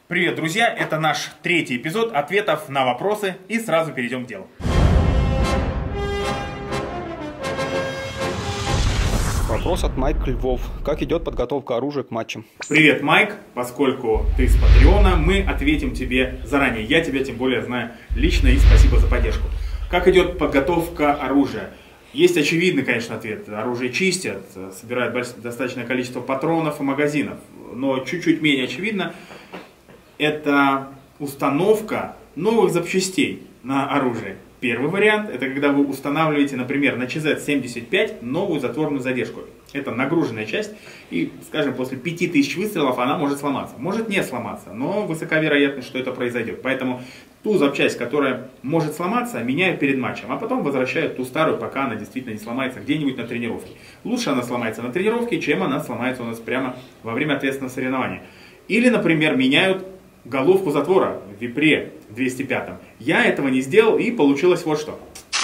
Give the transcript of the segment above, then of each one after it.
Привет, друзья! Это наш третий эпизод ответов на вопросы, и сразу перейдем к делу. Вопрос от Майка Львов. Как идет подготовка оружия к матчам? Привет, Майк! Поскольку ты с Патреона, мы ответим тебе заранее. Я тебя тем более знаю лично, и спасибо за поддержку. Как идет подготовка оружия? Есть очевидный, конечно, ответ. Оружие чистят, собирают достаточное количество патронов и магазинов. Но чуть-чуть менее очевидно – это установка новых запчастей на оружие. Первый вариант – это когда вы устанавливаете, например, на ЧЗ-75 новую затворную задержку. Это нагруженная часть, и, скажем, после 5000 выстрелов она может сломаться. Может не сломаться, но высока вероятность, что это произойдет. Поэтому ту запчасть, которая может сломаться, меняют перед матчем, а потом возвращают ту старую, пока она действительно не сломается где-нибудь на тренировке. Лучше она сломается на тренировке, чем она сломается у нас прямо во время ответственного соревнования. Или, например, меняют головку затвора в Випре 205. Я этого не сделал, и получилось вот что.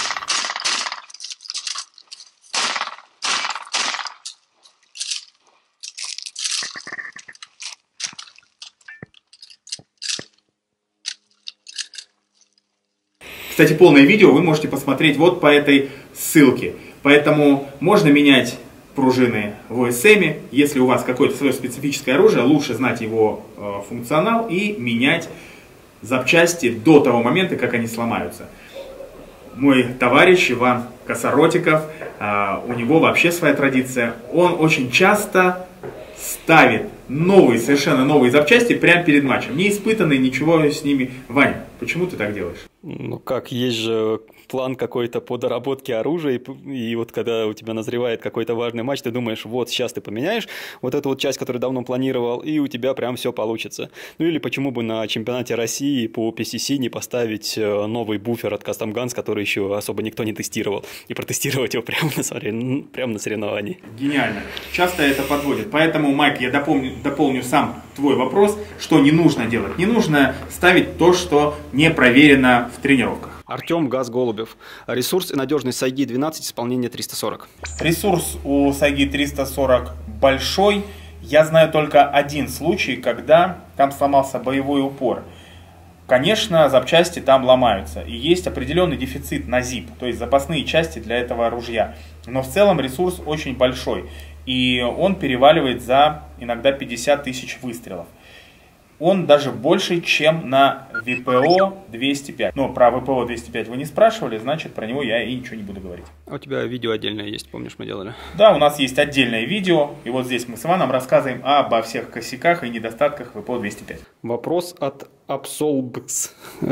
Кстати, полное видео вы можете посмотреть вот по этой ссылке. Поэтому можно менять пружины в ОСМ. Если у вас какое-то свое специфическое оружие, лучше знать его функционал и менять запчасти до того момента, как они сломаются. Мой товарищ Иван Косоротиков, у него вообще своя традиция. Он очень часто ставит совершенно новые запчасти прямо перед матчем. Не испытанные, ничего с ними. Ваня, почему ты так делаешь? Ну как, есть же план какой-то по доработке оружия, и вот когда у тебя назревает какой-то важный матч, ты думаешь, вот сейчас ты поменяешь вот эту вот часть, которую давно планировал, и у тебя прям все получится. Ну или почему бы на чемпионате России по PCC не поставить новый буфер от Custom Guns, который еще особо никто не тестировал, и протестировать его прямо на соревновании. Гениально. Часто это подводит. Поэтому, Майк, я дополню сам твой вопрос, что не нужно делать. Не нужно ставить то, что не проверено в тренировках. Артем Газ Голубев. Ресурс и надежность Сайги 12, исполнение 340. Ресурс у Сайги 340 большой. Я знаю только один случай, когда там сломался боевой упор. Конечно, запчасти там ломаются. И есть определенный дефицит на ZIP, то есть запасные части для этого ружья. Но в целом ресурс очень большой. И он переваливает за иногда 50 тысяч выстрелов. Он даже больше, чем на ВПО 205. Но про ВПО 205 вы не спрашивали, значит про него я и ничего не буду говорить. А у тебя видео отдельное есть, помнишь, мы делали? Да, у нас есть отдельное видео, и вот здесь мы с Иваном рассказываем обо всех косяках и недостатках ВПО 205. Вопрос от Absolbx.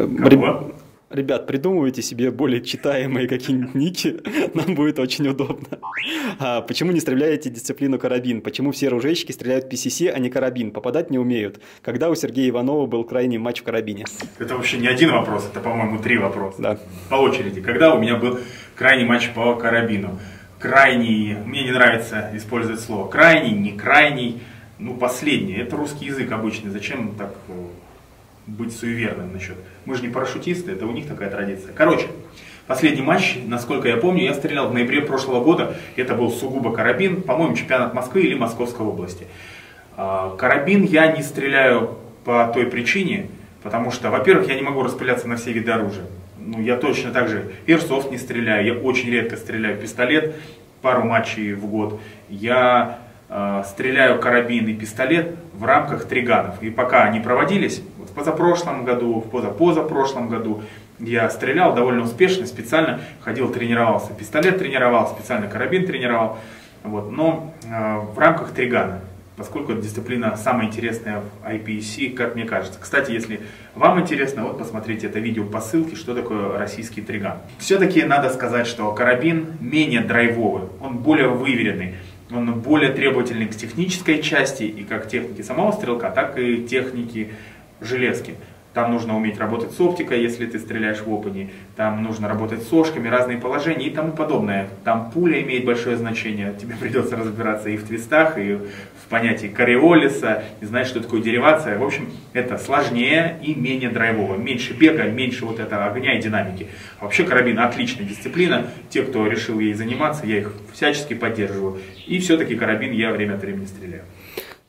Ребят, придумывайте себе более читаемые какие-нибудь ники, нам будет очень удобно. Почему не стреляете дисциплину карабин? Почему все оружейщики стреляют PCC, а не карабин? Попадать не умеют. Когда у Сергея Иванова был крайний матч в карабине? Это вообще не один вопрос, это, по-моему, 3 вопроса. Да. По очереди. Когда у меня был крайний матч по карабину? Крайний, мне не нравится использовать слово крайний, не крайний, последний. Это русский язык обычный, зачем так быть суеверным насчет. Мы же не парашютисты, это у них такая традиция. Короче, последний матч, насколько я помню, я стрелял в ноябре прошлого года. Это был сугубо карабин, по-моему, чемпионат Москвы или Московской области. Карабин я не стреляю по той причине, потому что, во-первых, я не могу распыляться на все виды оружия. Я точно так же Airsoft не стреляю, я очень редко стреляю в пистолет, пару матчей в год. Я стреляю карабин и пистолет в рамках триганов. И пока они проводились, в позапрошлом году, в позапрошлом году, я стрелял довольно успешно, специально ходил, тренировался. Пистолет тренировал, специально карабин тренировал. Но в рамках тригана, поскольку эта дисциплина самая интересная в IPSC, как мне кажется. Кстати, если вам интересно, посмотрите это видео по ссылке, что такое российский триган. Все-таки надо сказать, что карабин менее драйвовый, он более выверенный. Он более требовательный к технической части и как технике самого стрелка, так и техники железки. Там нужно уметь работать с оптикой, если ты стреляешь в опене. Там нужно работать с сошками, разные положения и тому подобное. Там пуля имеет большое значение. Тебе придется разбираться и в твистах, и в понятии кориолиса, и знать, что такое деривация. В общем, это сложнее и менее драйвово. Меньше бега, меньше этого огня и динамики. А вообще карабин отличная дисциплина. Те, кто решил ей заниматься, я их всячески поддерживаю. И все-таки карабин я время от времени стреляю.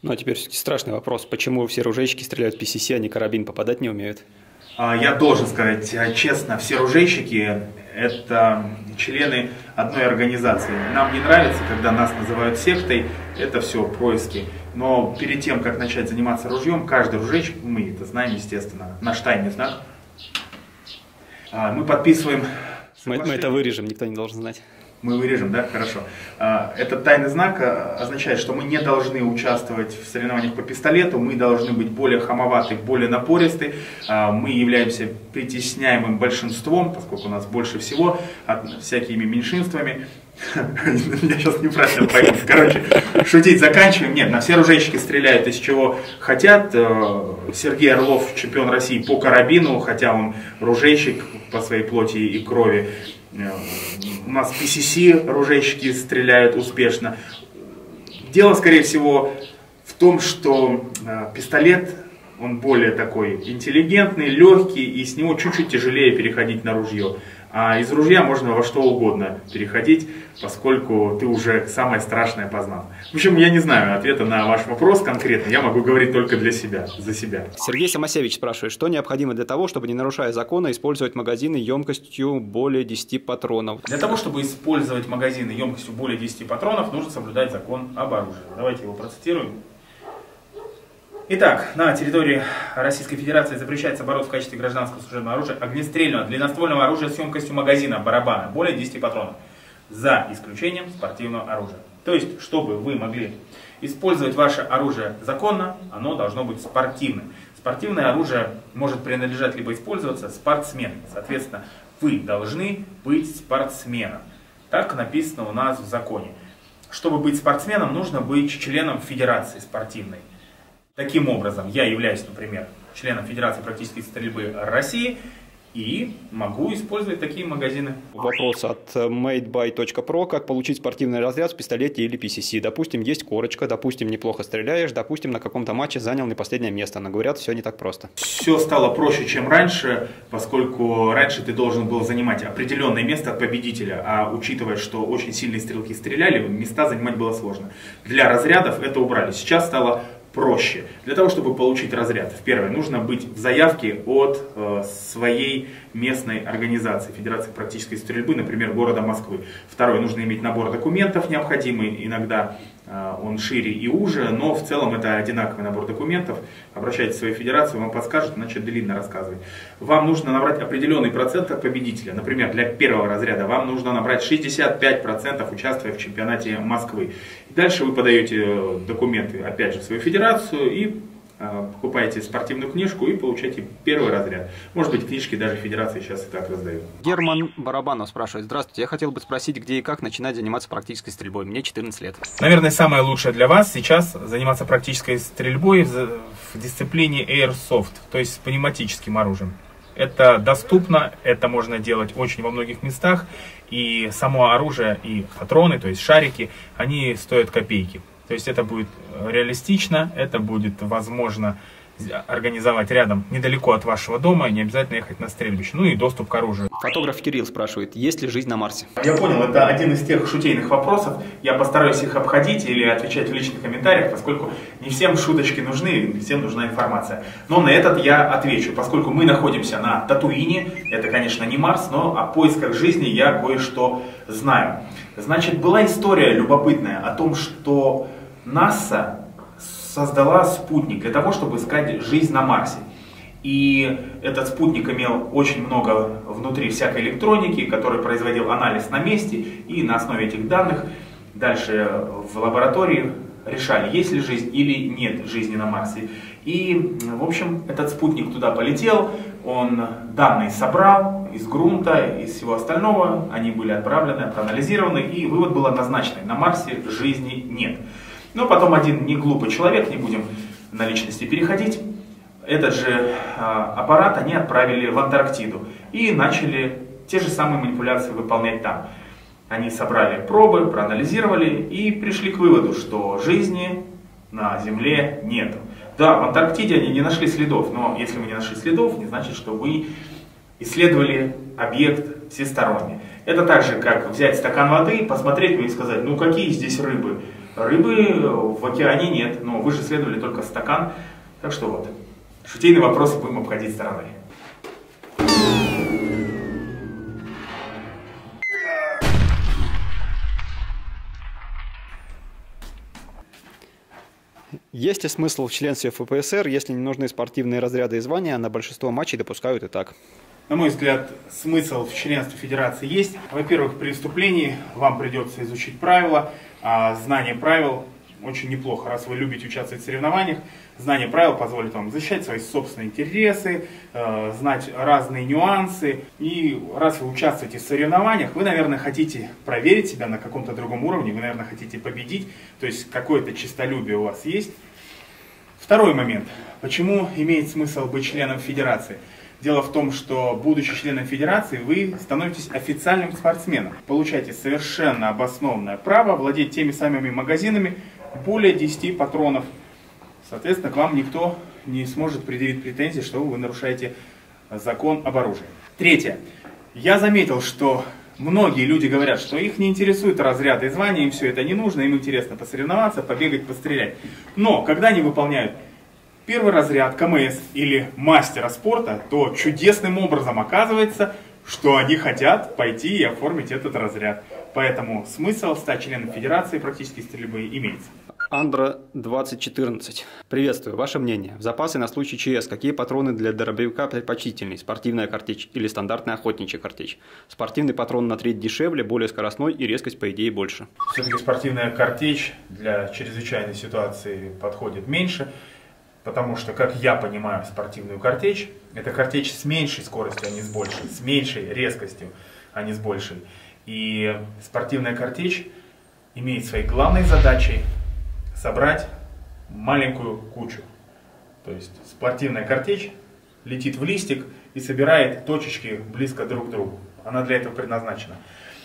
Ну а теперь страшный вопрос. Почему все оружейщики стреляют PCC, а не карабин, попадать не умеют? Я должен сказать честно, все оружейщики – это члены одной организации. Нам не нравится, когда нас называют сектой, это все происки. Но перед тем, как начать заниматься ружьем, каждый оружейщик, мы это знаем, естественно, наш тайный знак, мы подписываем… Мы это вырежем, никто не должен знать. Мы вырежем, да? Хорошо. Этот тайный знак означает, что мы не должны участвовать в соревнованиях по пистолету, мы должны быть более хамоваты, более напористы, мы являемся притесняемым большинством, поскольку у нас больше всего, всякими меньшинствами. Я сейчас неправильно пойму. Короче, шутить заканчиваем. Нет, на все оружейщики стреляют из чего хотят. Сергей Орлов чемпион России по карабину, хотя он оружейщик по своей плоти и крови. У нас PCC оружейщики стреляют успешно. Дело, скорее всего, в том, что пистолет, он более такой интеллигентный, легкий, и с него чуть-чуть тяжелее переходить на ружье. А из ружья можно во что угодно переходить, поскольку ты уже самое страшное познал. В общем, я не знаю ответа на ваш вопрос конкретно, я могу говорить только для себя, за себя. Сергей Самосевич спрашивает, что необходимо для того, чтобы, не нарушая закона, использовать магазины емкостью более 10 патронов? Для того, чтобы использовать магазины емкостью более 10 патронов, нужно соблюдать закон об оружии. Давайте его процитируем. Итак, на территории Российской Федерации запрещается оборот в качестве гражданского служебного оружия огнестрельного длинноствольного оружия с емкостью магазина, барабана более 10 патронов, за исключением спортивного оружия. То есть, чтобы вы могли использовать ваше оружие законно, оно должно быть спортивным. Спортивное оружие может принадлежать либо использоваться спортсменом. Соответственно, вы должны быть спортсменом. Так написано у нас в законе. Чтобы быть спортсменом, нужно быть членом федерации спортивной. Таким образом, я являюсь, например, членом Федерации практической стрельбы России и могу использовать такие магазины. Вопрос от madeby.pro. Как получить спортивный разряд в пистолете или PCC? Допустим, есть корочка, допустим, неплохо стреляешь, допустим, на каком-то матче занял не последнее место. Но говорят, все не так просто. Все стало проще, чем раньше, поскольку раньше ты должен был занимать определенное место от победителя, а учитывая, что очень сильные стрелки стреляли, места занимать было сложно. Для разрядов это убрали. Сейчас стало проще. Для того, чтобы получить разряд, первое, нужно быть в заявке от своей местной организации, Федерации практической стрельбы, например, города Москвы. Второе, нужно иметь набор документов необходимый, иногда он шире и уже, но в целом это одинаковый набор документов. Обращайтесь в свою федерацию, вам подскажут, иначе длинно рассказывать. Вам нужно набрать определенный процент от победителя. Например, для первого разряда вам нужно набрать 65%, участвуя в чемпионате Москвы. Дальше вы подаете документы, опять же, в свою федерацию и покупаете спортивную книжку и получаете первый разряд. Может быть, книжки даже федерации сейчас и так раздают. Герман Барабанов спрашивает. Здравствуйте, я хотел бы спросить, где и как начинать заниматься практической стрельбой. Мне 14 лет. Наверное, самое лучшее для вас сейчас заниматься практической стрельбой в дисциплине Airsoft, то есть с пневматическим оружием. Это доступно, это можно делать очень во многих местах, и само оружие и патроны, то есть шарики, они стоят копейки. То есть это будет реалистично, это будет возможно организовать рядом, недалеко от вашего дома, не обязательно ехать на стрельбище. Ну и доступ к оружию. Фотограф Кирилл спрашивает, есть ли жизнь на Марсе? Я понял, это один из тех шутейных вопросов. Я постараюсь их обходить или отвечать в личных комментариях, поскольку не всем шуточки нужны, всем нужна информация. Но на этот я отвечу, поскольку мы находимся на Татуине, это, конечно, не Марс, но о поисках жизни я кое-что знаю. Значит, была история любопытная о том, что НАСА создала спутник для того, чтобы искать жизнь на Марсе. И этот спутник имел очень много внутри всякой электроники, который производил анализ на месте. И на основе этих данных дальше в лаборатории решали, есть ли жизнь или нет жизни на Марсе. И, в общем, этот спутник туда полетел, он данные собрал из грунта, из всего остального. Они были отправлены, проанализированы, и вывод был однозначный: на Марсе жизни нет. Но потом один неглупый человек, не будем на личности переходить, этот же аппарат они отправили в Антарктиду и начали те же самые манипуляции выполнять там. Они собрали пробы, проанализировали и пришли к выводу, что жизни на Земле нету. Да, в Антарктиде они не нашли следов, но если вы не нашли следов, не значит, что вы исследовали объект всесторонне. Это так же, как взять стакан воды, посмотреть и сказать, ну какие здесь рыбы. Рыбы в океане нет, но вы же исследовали только стакан. Так что вот, шутейные вопросы будем обходить стороной. Есть ли смысл в членстве в ФПСР, если не нужны спортивные разряды и звания, на большинство матчей допускают и так? На мой взгляд, смысл в членстве федерации есть. Во-первых, при вступлении вам придется изучить правила, а знание правил очень неплохо, раз вы любите участвовать в соревнованиях. Знание правил позволит вам защищать свои собственные интересы, знать разные нюансы. И раз вы участвуете в соревнованиях, вы, наверное, хотите проверить себя на каком-то другом уровне, вы, наверное, хотите победить, то есть какое-то честолюбие у вас есть. Второй момент. Почему имеет смысл быть членом федерации? Дело в том, что, будучи членом федерации, вы становитесь официальным спортсменом. Получаете совершенно обоснованное право владеть теми самыми магазинами, более 10 патронов. Соответственно, к вам никто не сможет предъявить претензии, что вы нарушаете закон об оружии. Третье. Я заметил, что многие люди говорят, что их не интересуют разряды и звания, им все это не нужно, им интересно посоревноваться, побегать, пострелять. Но, когда они выполняют первый разряд КМС или мастера спорта, то чудесным образом оказывается, что они хотят пойти и оформить этот разряд. Поэтому смысл стать членом федерации практической стрельбы имеется. Андра 2014. Приветствую. Ваше мнение. В запасы на случай ЧС какие патроны для дробовика предпочтительнее? Спортивная картечь или стандартная охотничья картечь? Спортивный патрон на треть дешевле, более скоростной и резкость по идее больше. Все-таки спортивная картечь для чрезвычайной ситуации подходит меньше. Потому что, как я понимаю спортивную картечь, это картечь с меньшей скоростью, а не с большей, с меньшей резкостью, а не с большей. И спортивная картечь имеет своей главной задачей собрать маленькую кучу. То есть спортивная картечь летит в листик и собирает точечки близко друг к другу. Она для этого предназначена.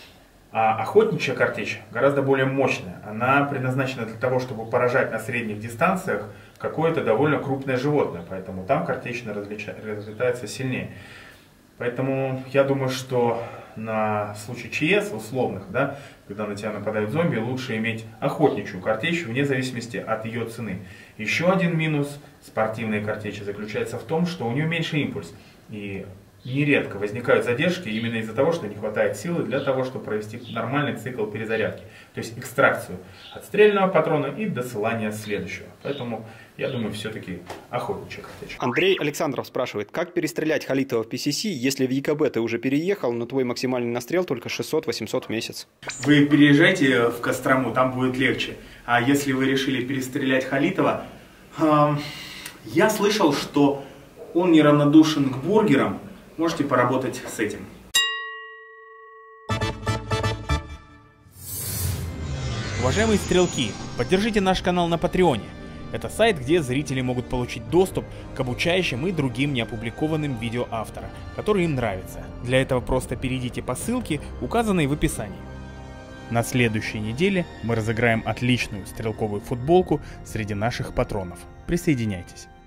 А охотничья картечь гораздо более мощная. Она предназначена для того, чтобы поражать на средних дистанциях какое-то довольно крупное животное. Поэтому там картечь разлетается сильнее. Поэтому я думаю, что на случай ЧС условных, да, когда на тебя нападают зомби, лучше иметь охотничью картечь вне зависимости от ее цены. Еще один минус спортивной картечи заключается в том, что у нее меньше импульс. И нередко возникают задержки именно из-за того, что не хватает силы для того, чтобы провести нормальный цикл перезарядки. То есть экстракцию отстрельного патрона и досылание следующего. Поэтому я думаю, все-таки охотничья картечь. Андрей Александров спрашивает, как перестрелять Халитова в PCC, если в ЕКБ ты уже переехал, но твой максимальный настрел только 600-800 в месяц? Вы переезжайте в Кострому, там будет легче. А если вы решили перестрелять Халитова, я слышал, что он неравнодушен к бургерам. Можете поработать с этим. Уважаемые стрелки, поддержите наш канал на Патреоне. Это сайт, где зрители могут получить доступ к обучающим и другим неопубликованным видео автора, которые им нравятся. Для этого просто перейдите по ссылке, указанной в описании. На следующей неделе мы разыграем отличную стрелковую футболку среди наших патронов. Присоединяйтесь.